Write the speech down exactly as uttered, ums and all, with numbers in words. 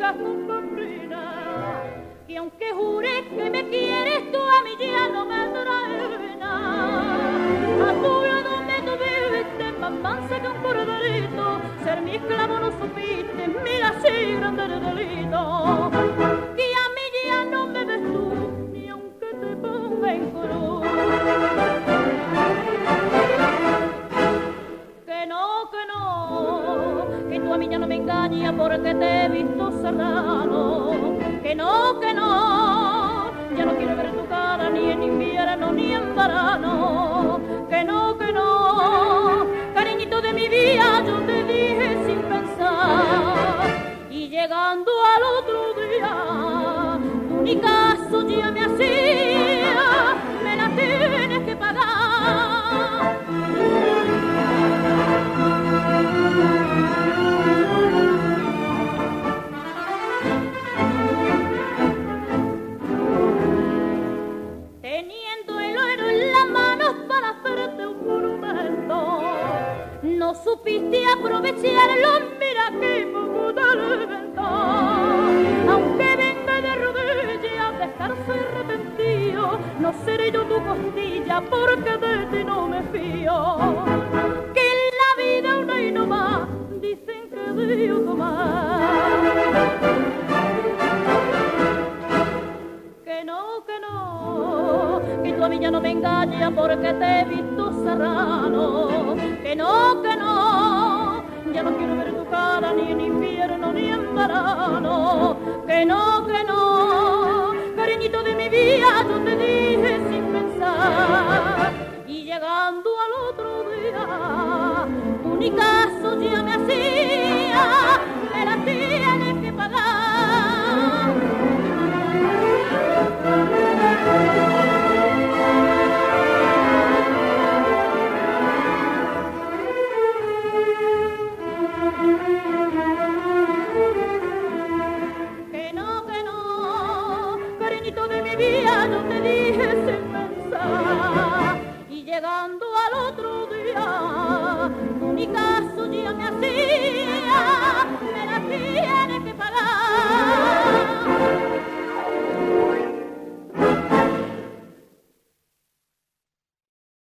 digas con pamplina, que aunque jures que me quieres, tú a mí ya no me traes nada. A tu lado me tuviste más mansa que un corderito, ser mi esclavo no supiste, mira así grande el delito. Que a mí ya no me ves tú, ni aunque te ponga en cruz. Que no, que no, que tú a mí ya no me engañas porque te he visto serrano. Que no, que no, ya no quiero ver tu cara ni en invierno ni en verano. Que no, que no, cariñito de mi vida, yo te dije sin pensar. Y llegando al otro día, tú ni caso ya me hacía, me la tienes que pagar. Teniendo el oro en las manos para hacerte un monumento, no supiste aprovecharlo, mira que poco talento. Aunque venga de rodillas de estarse arrepentido, no seré yo tu costilla porque de ti no me fío. Que en la vida una y no más, dicen que Dios tomar. Que no, que no, que tú a mí ya no me engañas porque te he visto serrano. Que no, que no, ya no quiero ver tu cara ni en invierno ni en verano. Que no, que no, cariñito de mi vida, yo te dije sin pensar. Y llegando al otro día, tú ni caso ya me hacía, me la tienes que pagar. Que no, que no, cariñito de mi vida, yo te dije sin pensar. Y llegando al otro día, tú ni caso ya me hacía, me la tienes que pagar.